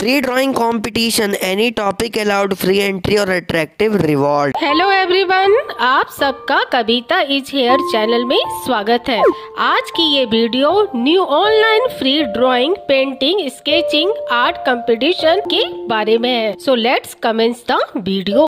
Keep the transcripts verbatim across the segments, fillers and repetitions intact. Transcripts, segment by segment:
Free drawing competition, any topic allowed, free entry और attractive reward. Hello everyone, आप सबका कविता is here channel में स्वागत है। आज की ये video new online free drawing, painting, sketching, art competition के बारे में है। So let's commence the video.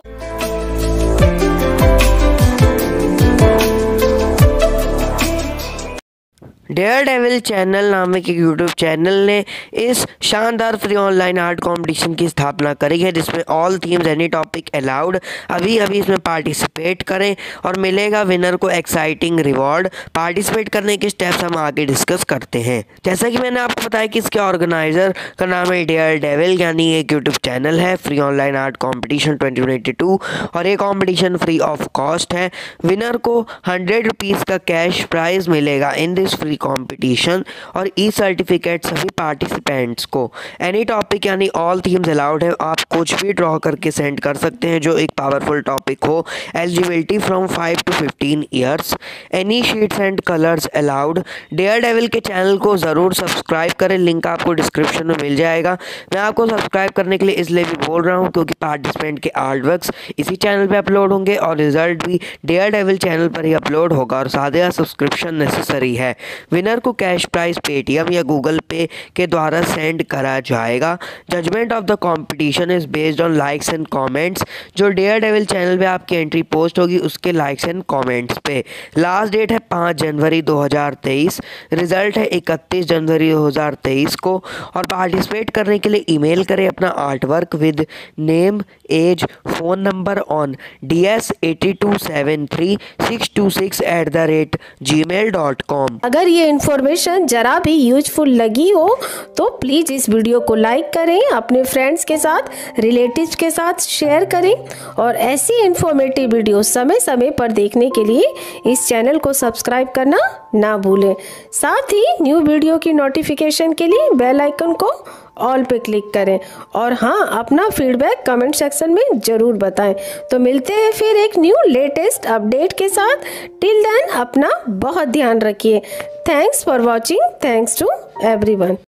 Dare Devil channel नामक एक यूट्यूब चैनल ने इस शानदार फ्री ऑनलाइन आर्ट कंपटीशन की स्थापना करी है, जिसमें all themes any topic allowed. अभी अभी इसमें पार्टिसिपेट करें और मिलेगा विनर को एक्साइटिंग रिवॉर्ड। पार्टिसिपेट करने के स्टेप्स हम आगे डिस्कस करते हैं। जैसा कि मैंने आपको बताया कि इसके ऑर्गेनाइजर का नाम है डेयर डेविल, यानी एक यूट्यूब चैनल है free online art competition twenty twenty two, और ये कॉम्पिटिशन फ्री ऑफ कॉस्ट है। विनर को हंड्रेड रुपीज़ का कैश प्राइज मिलेगा इन दिस फ्री कंपटीशन और ई सर्टिफिकेट सभी पार्टिसिपेंट्स को। एनी टॉपिक यानी ऑल थीम्स अलाउड है। आप कुछ भी ड्रॉ करके सेंड कर सकते हैं जो एक पावरफुल टॉपिक हो। Eligibility from five to fifteen years. Any sheets and colours allowed. Dare Devil के चैनल को ज़रूर सब्सक्राइब करें, लिंक आपको डिस्क्रिप्शन में मिल जाएगा। मैं आपको सब्सक्राइब करने के लिए इसलिए भी बोल रहा हूँ क्योंकि पार्टिसिपेंट के आर्ट वर्क्स इसी चैनल पर अपलोड होंगे और रिजल्ट भी डेयर डेविल चैनल पर ही अपलोड होगा और साथ सब्सक्रिप्शन नेसेसरी है। विनर को कैश प्राइज पेटीएम या गूगल पे के द्वारा सेंड करा जाएगा। Judgement of the competition is based on likes and comments. जो डेयर डेविल चैनल पे आपकी एंट्री पोस्ट होगी उसके लाइक्स एंड कमेंट्स पे। लास्ट डेट है पाँच जनवरी दो हज़ार तेईस। रिजल्ट है इकतीस जनवरी दो हज़ार तेईस को। और पार्टिसिपेट करने के लिए ईमेल करें अपना art work with name, age, phone number on D S eighty two seven three six two six at the rate gmail dot com. अगर ये इन्फॉर्मेशन जरा भी यूजफुल लगी हो तो प्लीज इस वीडियो को लाइक करें, अपने फ्रेंड्स के साथ, रिलेटिव्स के साथ शेयर करें और ऐसी इन्फॉर्मेटिव वीडियो समय समय पर देखने के लिए इस चैनल को सब्सक्राइब करना ना भूलें। साथ ही न्यू वीडियो की नोटिफिकेशन के लिए बेल आइकन को ऑल पे क्लिक करें और हाँ, अपना फीडबैक कमेंट सेक्शन में जरूर बताएं। तो मिलते हैं फिर एक न्यू लेटेस्ट अपडेट के साथ। टिल देन अपना बहुत ध्यान रखिए। Thanks for watching. Thanks to everyone.